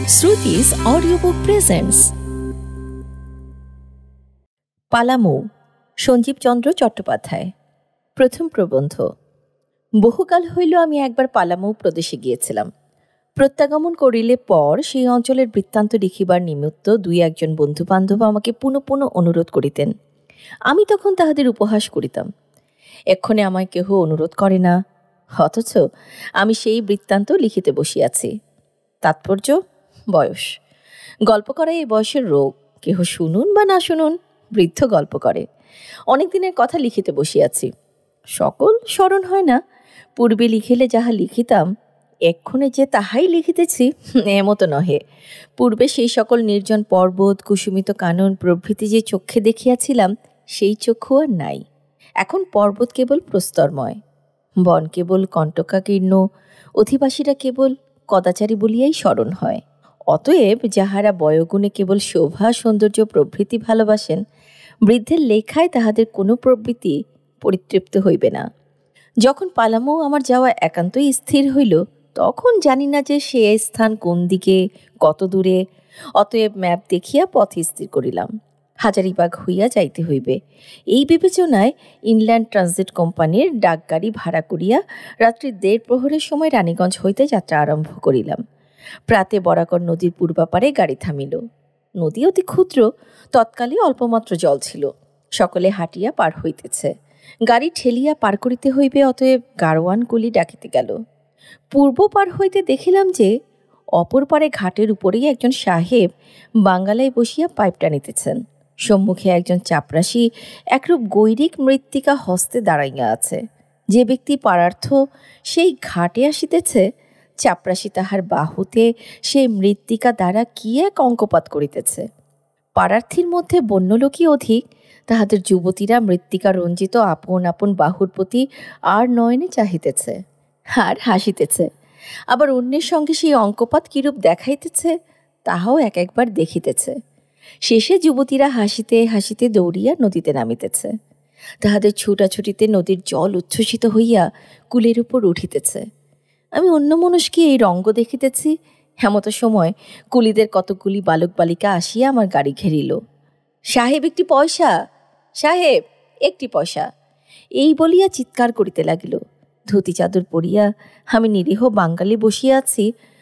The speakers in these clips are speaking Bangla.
Srutis Audiobook presents Palamou, Sanjibchandra Chattopadhyay। প্রথম প্রবন্ধ। বহুকাল হইল আমি একবার পালামৌ প্রদেশে গিয়েছিলাম। প্রত্যাগমন করিলে পর সেই অঞ্চলের বৃত্তান্ত লিখিবার নিমিত্ত দুই একজন বন্ধু বান্ধব আমাকে পুনঃ পুনঃ অনুরোধ করিতেন। আমি তখন তাহাদের উপহাস করিতাম। এক্ষণে আমায় কেহ অনুরোধ করে না, অথচ আমি সেই বৃত্তান্ত লিখিতে বসিয়াছি। তাৎপর্য বয়স। গল্প করা এই বয়সের রোগ, কেহ শুনুন বা না শুনুন, বৃদ্ধ গল্প করে। অনেক দিনের কথা লিখিতে বসিয়াছি, সকল স্মরণ হয় না। পূর্বে লিখিলে যাহা লিখিতাম, এক্ষণে যে তাহাই লিখিতেছি এমতো নহে। পূর্বে সেই সকল নির্জন পর্বত, কুসুমিত কানন প্রভৃতি যে চক্ষে দেখিয়াছিলাম, সেই চক্ষু আর নাই। এখন পর্বত কেবল প্রস্তরময়, বন কেবল কণ্টকাকীর্ণ, অধিবাসীরা কেবল কদাচারী বলিয়াই স্মরণ হয়। অতএব যাহারা বয়োগুণে কেবল শোভা সৌন্দর্য প্রভৃতি ভালোবাসেন, বৃদ্ধের লেখায় তাহাদের কোনো প্রবৃত্তি পরিতৃপ্ত হইবে না। যখন পালামৌ আমার যাওয়া একান্তই স্থির হইল, তখন জানি না যে সে স্থান কোন দিকে, কত দূরে। অতএব ম্যাপ দেখিয়া পথ স্থির করিলাম। হাজারিবাগ হইয়া যাইতে হইবে। এই বিবেচনায় ইনল্যান্ড ট্রানজিট কোম্পানির ডাকগাড়ি ভাড়া করিয়া রাত্রি 1:30 প্রহরের সময় রানীগঞ্জ হইতে যাত্রা আরম্ভ করিলাম। প্রাতে বরাকর নদীর পূর্বাপারে গাড়ি থামিল। নদী অতি ক্ষুদ্র, তৎকালে অল্পমাত্র জল ছিল। সকলে হাঁটিয়া পার হইতেছে। গাড়ি ঠেলিয়া পার করিতে হইবে, অতএব গাড়োয়ান কুলি ডাকিতে গেল। পূর্ব পার হইতে দেখিলাম যে অপর পারে ঘাটের উপরেই একজন সাহেব বাঙ্গালায় বসিয়া পাইপ টানিতেছেন। সম্মুখে একজন চাপরাশি একরূপ গৈরিক মৃত্তিকা হস্তে দাঁড়াইয়া আছে। যে ব্যক্তি পারার্থ সেই ঘাটে আসিতেছে, চাপরাশি তাহার বাহুতে সেই মৃত্তিকা দ্বারা কি এক অঙ্কপাত করিতেছে। পারার্থীর মধ্যে বন্যলোকই অধিক, তাহাদের যুবতীরা মৃত্তিকা রঞ্জিত আপন আপন বাহুর প্রতি আর নয়নে চাহিতেছে আর হাসিতেছে। আবার অন্যের সঙ্গে সেই অঙ্কপাত কিরূপ দেখাইতেছে, তাহাও এক একবার দেখিতেছে। শেষে যুবতীরা হাসিতে হাসিতে দৌড়িয়া নদীতে নামিতেছে। তাহাদের ছুটাছুটিতে নদীর জল উচ্ছ্বসিত হইয়া কুলের উপর উঠিতেছে। আমি অন্যমনস্কে এই রঙ্গ দেখিতেছি। এমতো সময় কুলিদের কতগুলি বালক বালিকা আসিয়া আমার গাড়ি ঘেরিল। সাহেব একটি পয়সা, সাহেব একটি পয়সা, এই বলিয়া চিৎকার করিতে লাগিল। ধুতি চাদর পরিয়া আমি নিরীহ বাঙালি বসিয়া আছি।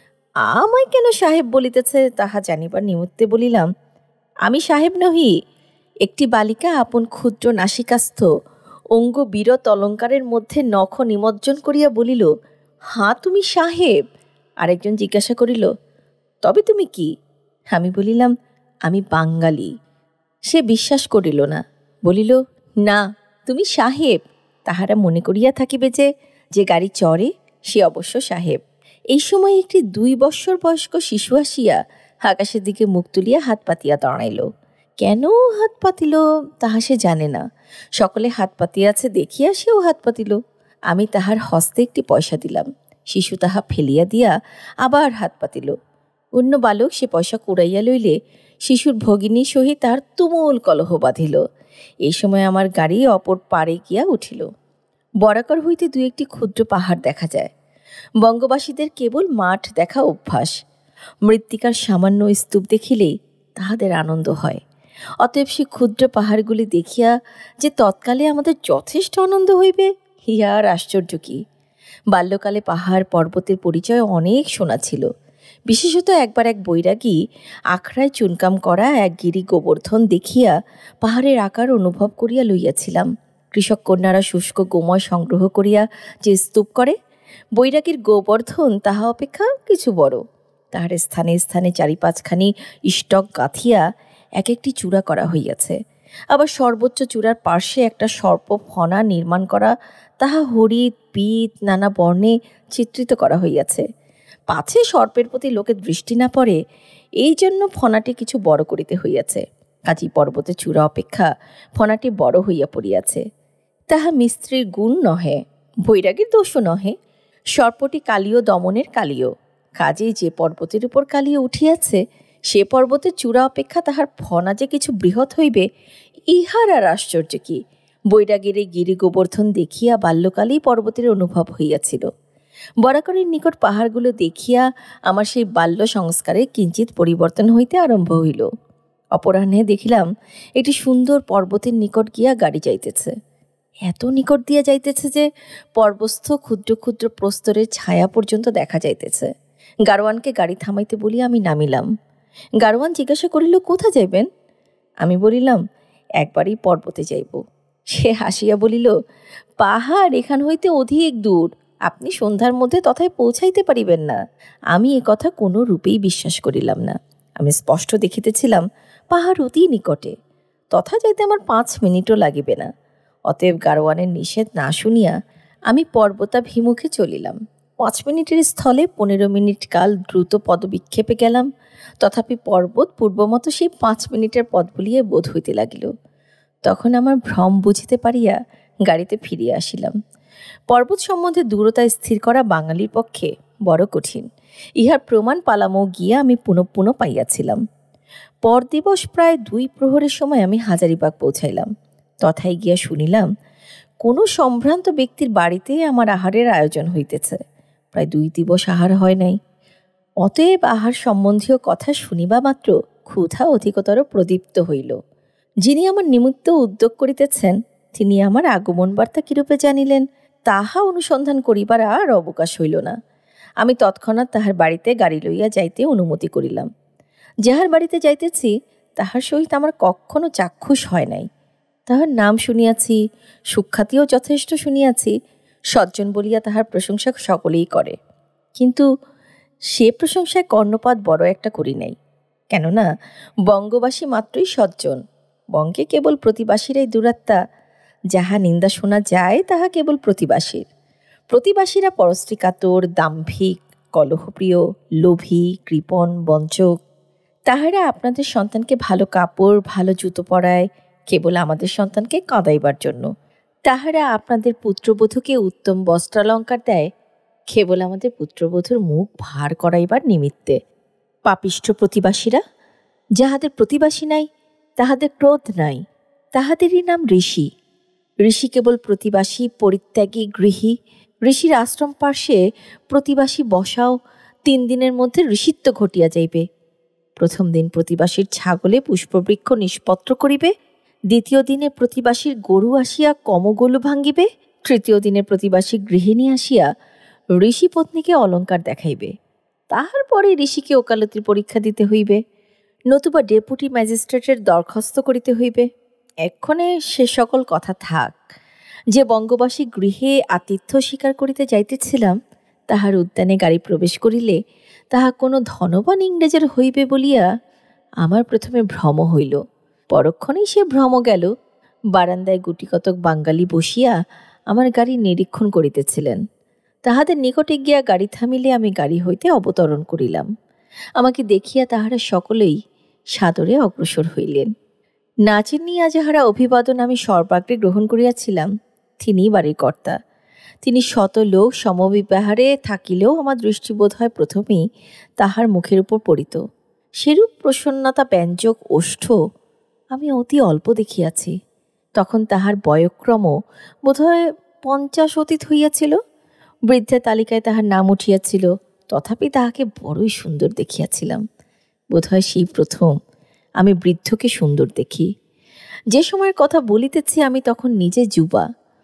আমায় কেন সাহেব বলিতেছে তাহা জানিবার নিমিত্তে বলিলাম, আমি সাহেব নহি। একটি বালিকা আপন ক্ষুদ্র নাসিকাস্থ অঙ্গ বিরত অলঙ্কারের মধ্যে নখ নিমজ্জন করিয়া বলিল, হাঁ তুমি সাহেব। আরেকজন জিজ্ঞাসা করিল, তবে তুমি কি? আমি বলিলাম, আমি বাঙালি। সে বিশ্বাস করিল না, বলিল, না তুমি সাহেব। তাহারা মনে করিয়া থাকিবে যে যে গাড়ি চড়ে সে অবশ্য সাহেব। এই সময় একটি 2 বৎসর বয়স্ক শিশু আসিয়া আকাশের দিকে মুখ তুলিয়া হাত পাতিয়া দাঁড়াইল। কেন হাত পাতিল তাহা সে জানে না। সকলে হাত পাতিয়াছে দেখিয়া সেও হাত পাতিল। আমি তাহার হস্তে একটি পয়সা দিলাম। শিশু তাহা ফেলিয়া দিয়া আবার হাত পাতিল। অন্য বালক সে পয়সা কুড়াইয়া লইলে শিশুর ভগিনীর সহিত তার তুমুল কলহ বাঁধিল। এই সময় আমার গাড়ি অপর পারে গিয়া উঠিল। বরাকর হইতে 2-1টি ক্ষুদ্র পাহাড় দেখা যায়। বঙ্গবাসীদের কেবল মাঠ দেখা অভ্যাস। মৃত্তিকার সামান্য স্তূপ দেখিলেই তাহাদের আনন্দ হয়। অতএব সে ক্ষুদ্র পাহাড়গুলি দেখিয়া যে তৎকালে আমাদের যথেষ্ট আনন্দ হইবে, ইহার আশ্চর্য কি! বাল্যকালে পাহাড় পর্বতের পরিচয় অনেক শোনা ছিল। বিশেষত একবার এক বৈরাগী আখড়ায় চুনকাম করা এক গিরি গোবর্ধন দেখিয়া পাহাড়ের আকার অনুভব করিয়া লইয়াছিলাম। কৃষক কন্যারা শুষ্ক গোময় সংগ্রহ করিয়া যে স্তূপ করে, বৈরাগীর গোবর্ধন তাহা অপেক্ষা কিছু বড়। তাহার স্থানে স্থানে 4-5খানি ইষ্টক গাঁথিয়া এক একটি চূড়া করা হইয়াছে। আবার সর্বোচ্চ চূড়ার পার্শ্বে একটা সর্প ফণা নির্মাণ করা, তাহা হরিৎ পীত নানা বর্ণে চিত্রিত করা হইয়াছে। পাছে সর্পের প্রতি লোকের দৃষ্টি না পড়ে, এই জন্য ফণাটি কিছু বড় করিতে হইয়াছে। কাজী পর্বতের চূড়া অপেক্ষা ফণাটি বড় হইয়া পড়িয়াছে। তাহা মিস্ত্রির গুণ নহে, বৈরাগীর দোষও নহে। সর্পটি কালীয় দমনের কালীয়। কাজেই যে পর্বতের উপর কালীয় উঠিয়াছে, সে পর্বতের চূড়া অপেক্ষা তাহার ফণা যে কিছু বৃহৎ হইবে, ইহার আর আশ্চর্য কি! বৈরাগীর এই গিরি গোবর্ধন দেখিয়া বাল্যকালেই পর্বতের অনুভব হইয়াছিল। বরাকরের নিকট পাহাড়গুলো দেখিয়া আমার সেই বাল্য সংস্কারে কিঞ্চিৎ পরিবর্তন হইতে আরম্ভ হইল। অপরাহ্নে দেখিলাম একটি সুন্দর পর্বতের নিকট গিয়া গাড়ি যাইতেছে। এত নিকট দিয়া যাইতেছে যে পর্বস্থ ক্ষুদ্র ক্ষুদ্র প্রস্তরের ছায়া পর্যন্ত দেখা যাইতেছে। গাড়োয়ানকে গাড়ি থামাইতে বলিয়া আমি নামিলাম। গাড়োয়ান জিজ্ঞাসা করিল, কোথা যাইবেন? আমি বলিলাম, একবারই পর্বতে যাইব। সে হাসিয়া বলিল, পাহাড় এখান হইতে অধিক দূর, আপনি সন্ধ্যার মধ্যে তথায় পৌঁছাইতে পারিবেন না। আমি এ কথা কোনো রূপেই বিশ্বাস করিলাম না। আমি স্পষ্ট দেখিতেছিলাম পাহাড় অতি নিকটে, তথা যাইতে আমার 5 মিনিটও লাগিবে না। অতএব গাড়োয়ানের নিষেধ না শুনিয়া আমি পর্বতাভিমুখে চলিলাম। 5 মিনিটের স্থলে 15 মিনিট কাল দ্রুত পদবিক্ষেপে গেলাম। তথাপি পর্বত পূর্বমতো সেই 5 মিনিটের পথ বলিয়া বোধ হইতে লাগিল। তখন আমার ভ্রম বুঝিতে পারিয়া গাড়িতে ফিরিয়া আসিলাম। পর্বত সম্বন্ধে দূরতা স্থির করা বাঙালির পক্ষে বড় কঠিন। ইহার প্রমাণ পালামৌ গিয়া আমি পুনঃ পাইয়াছিলাম। পর দিবস প্রায় 2 প্রহরের সময় আমি হাজারিবাগ পৌঁছাইলাম। তথায় গিয়া শুনিলাম কোনো সম্ভ্রান্ত ব্যক্তির বাড়িতে আমার আহারের আয়োজন হইতেছে। প্রায় 2 দিবস আহার হয় নাই। অতএব আহার সম্বন্ধীয় কথা শুনিবা মাত্র ক্ষুধা অধিকতর প্রদীপ্ত হইল। যিনি আমার নিমিত্ত উদ্যোগ করিতেছেন তিনি আমার আগমন বার্তা কিরূপে জানিলেন তাহা অনুসন্ধান করিবার আর অবকাশ হইল না। আমি তৎক্ষণাৎ তাহার বাড়িতে গাড়ি লইয়া যাইতে অনুমতি করিলাম। যাহার বাড়িতে যাইতেছি তাহার সহিত আমার কখনো চাক্ষুষ হয় নাই। তাহার নাম শুনিয়াছি, সুখ্যাতিও যথেষ্ট শুনিয়াছি, সজ্জন বলিয়া তাহার প্রশংসা সকলেই করে। কিন্তু সে প্রশংসায় কর্ণপাত বড় একটা করি নাই। কেননা বঙ্গবাসী মাত্রই সজ্জন। বঙ্গে কেবল প্রতিবাসীরাই দুরাত্মা। যাহা নিন্দা শোনা যায় তাহা কেবল প্রতিবাসীর। প্রতিবাসীরা পরশ্রীকাতর, দাম্ভিক, কলহপ্রিয়, লোভী, কৃপণ, বঞ্চক। তাহারা আপনাদের সন্তানকে ভালো কাপড়, ভালো জুতো পরায় কেবল আমাদের সন্তানকে কাঁদাইবার জন্য। তাহারা আপনাদের পুত্রবধূকে উত্তম বস্ত্রালঙ্কার দেয় কেবল আমাদের পুত্রবধূর মুখ ভার করাইবার নিমিত্তে। পাপিষ্ঠ প্রতিবাসীরা, যাহাদের প্রতিবাসী নাই তাহাদের ক্রোধ নাই, তাহাদেরই নাম ঋষি। ঋষি কেবল প্রতিবাসী, পরিত্যাগী, গৃহী। ঋষির আশ্রম পার্শ্বে প্রতিবাসী বসাও, 3 দিনের মধ্যে ঋষিত্ব ঘটিয়া যাইবে। প্রথম দিন প্রতিবাসীর ছাগলে পুষ্পবৃক্ষ নিষ্পত্র করিবে, দ্বিতীয় দিনে প্রতিবাসীর গরু আসিয়া কমগোলু ভাঙ্গিবে, তৃতীয় দিনে প্রতিবাসী গৃহিণী আসিয়া ঋষি পত্নীকে অলঙ্কার দেখাইবে। তাহার পরে ঋষিকে ওকালতির পরীক্ষা দিতে হইবে, নতুবা ডেপুটি ম্যাজিস্ট্রেটের দরখাস্ত করিতে হইবে। এক্ষণে সে সকল কথা থাক। যে বঙ্গবাসী গৃহে আতিথ্য স্বীকার করিতে যাইতেছিলাম তাহার উদ্যানে গাড়ি প্রবেশ করিলে তাহা কোনো ধনবান ইংরেজের হইবে বলিয়া আমার প্রথমে ভ্রম হইল। পরক্ষণেই সে ভ্রম গেল। বারান্দায় গুটিকতক বাঙালি বসিয়া আমার গাড়ি নিরীক্ষণ করিতেছিলেন। তাহাদের নিকটে গিয়া গাড়ি থামিলে আমি গাড়ি হইতে অবতরণ করিলাম। আমাকে দেখিয়া তাহারা সকলেই সাদরে অগ্রসর হইলেন। নাচের নিয়া যাহারা অভিবাদন আমি সর্বাগ্রে গ্রহণ করিয়াছিলাম তিনিই বাড়ির কর্তা। তিনি শত লোক সমবিব্যাহারে থাকিলেও আমার দৃষ্টি বোধ হয় প্রথমেই তাহার মুখের উপর পড়িত। সেরূপ প্রসন্নতা ব্যঞ্জক ওষ্ঠ আমি অতি অল্প দেখিয়াছি। তখন তাহার বয়ক্রম বোধহয় 50 অতীত হইয়াছিল। বৃদ্ধের তালিকায় তাহার নাম উঠিয়াছিল, তথাপি তাহাকে বড়ই সুন্দর দেখিয়াছিলাম। বোধহয় সেই প্রথম আমি বৃদ্ধকে সুন্দর দেখি। যে সময়ের কথা বলিতেছি আমি তখন নিজে যুবা।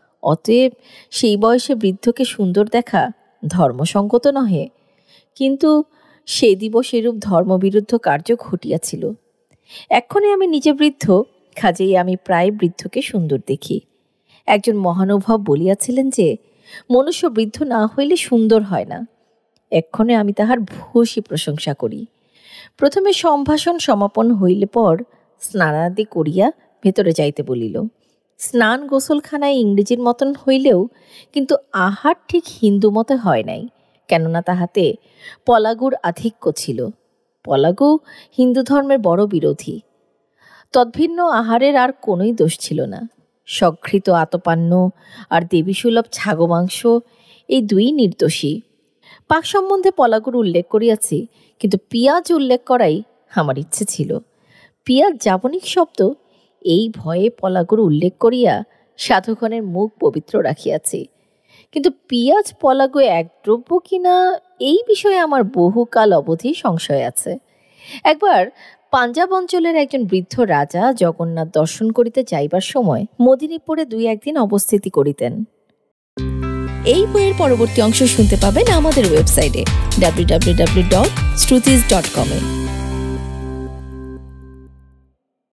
অতএব সেই বয়সে বৃদ্ধকে সুন্দর দেখা ধর্মসঙ্গত নহে। কিন্তু সে দিবস এরূপ ধর্মবিরুদ্ধ কার্য ঘটিয়াছিল। এক্ষণে আমি নিজে বৃদ্ধ, কাজেই আমি প্রায় বৃদ্ধকে সুন্দর দেখি। একজন মহানুভব বলিয়াছিলেন যে মনুষ্য বৃদ্ধ না হইলে সুন্দর হয় না। এক্ষণে আমি তাহার ভূয়সী প্রশংসা করি। প্রথমে সম্ভাষণ সমাপন হইলে পর স্নানাদি করিয়া ভেতরে যাইতে বলিল। স্নান গোসলখানায় ইংরেজির মতন হইলেও কিন্তু আহার ঠিক হিন্দু মতে হয় নাই, কেননা তাহাতে পলাগুর আধিক্য ছিল। পলাগু হিন্দু ধর্মের বড় বিরোধী। তদ্ভিন্ন আহারের আর কোনোই দোষ ছিল না। সঘৃত আতপান্ন আর দেবীসুলভ ছাগো মাংস, এই 2ই নির্দোষী। পাক সম্বন্ধে পলাগুর উল্লেখ করিয়াছি, কিন্তু পিঁয়াজ উল্লেখ করাই আমার ইচ্ছে ছিল। পিঁয়াজ জাবনিক শব্দ, এই ভয়ে পলাগুর উল্লেখ করিয়া সাধুগণের মুখ পবিত্র রাখিয়াছি। কিন্তু পেঁয়াজ পলাগো এক দ্রব্য কিনা এই বিষয়ে আমার বহুকাল অবধি সংশয় আছে। একবার পাঞ্জাব অঞ্চলের একজন বৃদ্ধ রাজা জগন্নাথ দর্শন করিতে যাইবার সময় মদিনীপুরে 2-1 দিন অবস্থিতি করিতেন। এই বইয়ের পরবর্তী অংশ শুনতে পাবেন আমাদের ওয়েবসাইটে www.srutis.com-এ।